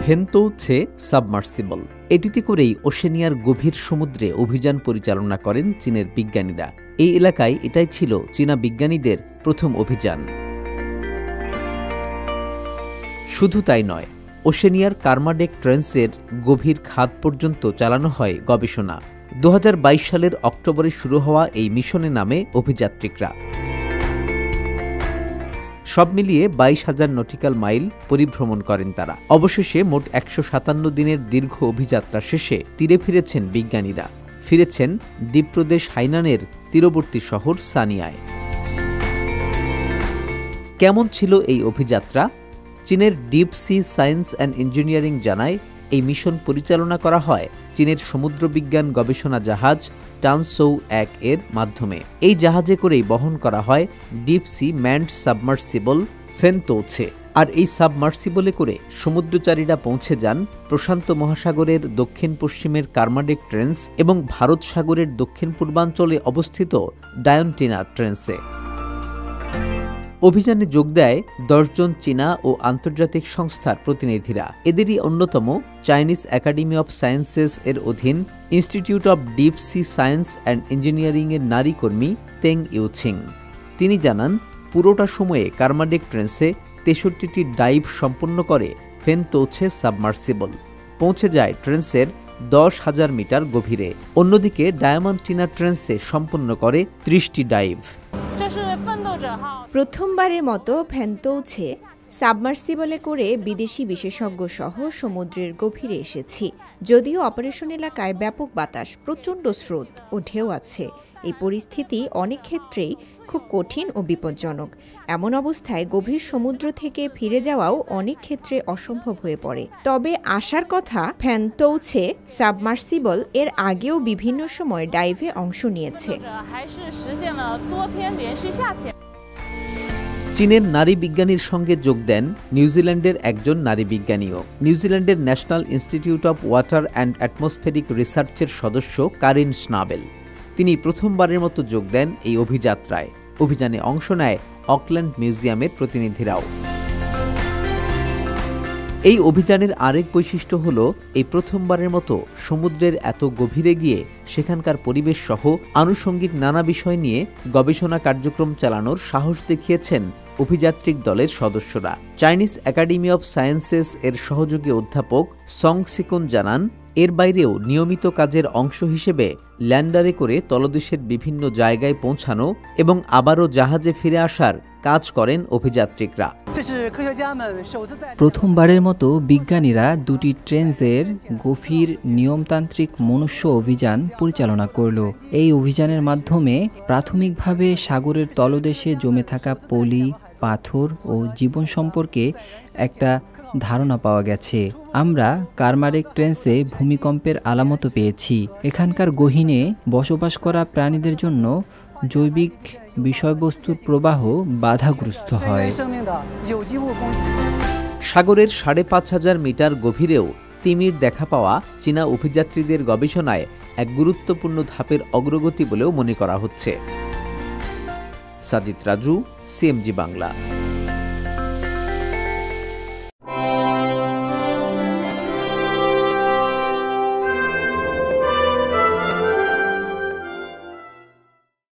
ভেন্তৌছে submersible. এটিতে করেই ওশেনিয়ার গভীর সমুদ্রে অভিযান পরিচালনা করেন চীনের বিজ্ঞানীরা। এই এলাকায় এটাই ছিল চীনা বিজ্ঞানীদের প্রথম অভিযান। শুধু তাই নয়, ওশেনিয়ার কার্মাডেক ট্রেন্সের গভীর খাদ পর্যন্ত চালানো হয় গবেষণা। 2022 সালের অক্টোবরে শুরু হওয়া এই মিশনে নামে অভিযাত্রীরা। সব মিলিয়ে 22,000 নটিক্যাল মাইল পরিভ্রমণ করেন তারা। অবশেষে মোট 157 দিনের দীর্ঘ অভিযাত্রা শেষে তীরে ফিরেছেন বিজ্ঞানীরা। ফিরেছেন দ্বীপপ্রদেশ হাইনানের তীরবর্তী শহর সানিয়ায়। কেমন ছিল এই অভিযাত্রা? চীনের deep sea science and engineering জানায়, এই মিশন পরিচালনা করা হয় চীনের সমুদ্রবিজ্ঞান গবেষণা জাহাজ টানসৌ 1 এর মাধ্যমে। এই জাহাজে করেই বহন করা হয় ডিপ সি ম্যান্ড সাবমার্সিবল ভেন্তৌছে। আর এই সাবমার্সিবলে করে সমুদ্রচারীরা পৌঁছে যান প্রশান্ত মহাসাগরের দক্ষিণ পশ্চিমের কার্মাডেক ট্রেন্স এবং ভারত সাগরের দক্ষিণ পূর্বাঞ্চলে অবস্থিত ডায়ন্টিনা ট্রেন্সে। অভিযানে যোগ দেয় 10 জন চীনা ও আন্তর্জাতিক সংস্থার প্রতিনিধিরা। এদেরই অন্যতম চাইনিজ একাডেমি অব সায়েন্সেস এর অধীন institute of deep sea science and engineering এর নারী কর্মী তেং ইউছিং। তিনি জানান, পুরোটা সময়ে কার্মাডেক ট্রেন্সে 63টি ডাইভ সম্পন্ন করে ভেন্তৌছে সাবমার্সিবল। পৌঁছে যায় ট্রেন্সের 10,000 মিটার গভীরে। অন্যদিকে ডায়ামান্টিনা ট্রেন্সে সম্পন্ন করে 30টি ডাইভ। প্রথমবারের মতো ভেন্তৌছে সাবমার্সিবলে করে বিদেশি বিশেষজ্ঞ সহ সমুদ্রের গভীরে এসেছি। যদিও অপারেশন এলাকায় ব্যাপক বাতাস, প্রচণ্ড স্রোত ও ঢেউ আছে, এই পরিস্থিতি অনেক ক্ষেত্রেই খুব কঠিন ও বিপজ্জনক। এমন অবস্থায় গভীর সমুদ্র থেকে ফিরে যাওয়াও অনেক ক্ষেত্রে অসম্ভব হয়ে পড়ে। তবে আসার কথা ভেন্তৌছে সাবমার্সিবল এর আগেও বিভিন্ন সময় ডাইভে অংশ নিয়েছে। চীনের নারী বিজ্ঞানীর সঙ্গে যোগ দেন নিউজিল্যান্ডের একজন নারী বিজ্ঞানীও। নিউজিল্যান্ডের national institute of water and atmospheric রিসার্চের সদস্য কারিন স্নাবেল। তিনি প্রথমবারের মতো যোগ দেন এই অভিযাত্রায়। অভিযানে অংশ নেয় অকল্যান্ড মিউজিয়ামের প্রতিনিধিরাও। এই অভিযানের আরেক বৈশিষ্ট্য হল, এই প্রথমবারের মতো সমুদ্রের এত গভীরে গিয়ে সেখানকার পরিবেশ সহ আনুষঙ্গিক নানা বিষয় নিয়ে গবেষণা কার্যক্রম চালানোর সাহস দেখিয়েছেন অভিযাত্রিক দলের সদস্যরা। চাইনিজ একাডেমি অব সায়েন্সেস এর সহযোগী অধ্যাপক সং সিকুন জানান, এর বাইরেও নিয়মিত কাজের অংশ হিসেবে ল্যান্ডারে করে তলদেশের বিভিন্ন জায়গায় পৌঁছানো এবং আবারও জাহাজে ফিরে আসার কাজ করেন অভিযাত্রিকরা। প্রথমবারের মতো বিজ্ঞানীরা দুটি ট্রেন্সের গভীর নিয়মতান্ত্রিক মনুষ্য অভিযান পরিচালনা করল। এই অভিযানের মাধ্যমে প্রাথমিকভাবে সাগরের তলদেশে জমে থাকা পলি, পাথর ও জীবন সম্পর্কে একটা ধারণা পাওয়া গেছে। আমরা কার্মাডেক ট্রেন্সে ভূমিকম্পের আলামতও পেয়েছি। এখানকার গহীনে বসবাস করা প্রাণীদের জন্য জৈবিক বিষয়বস্তুর প্রবাহ বাধাগ্রস্ত হয়। সাগরের 5,500 মিটার গভীরেও তিমির দেখা পাওয়া চীনা অভিযাত্রীদের গবেষণায় এক গুরুত্বপূর্ণ ধাপের অগ্রগতি বলেও মনে করা হচ্ছে। সাজিদ রাজু, সিএমজি বাংলা।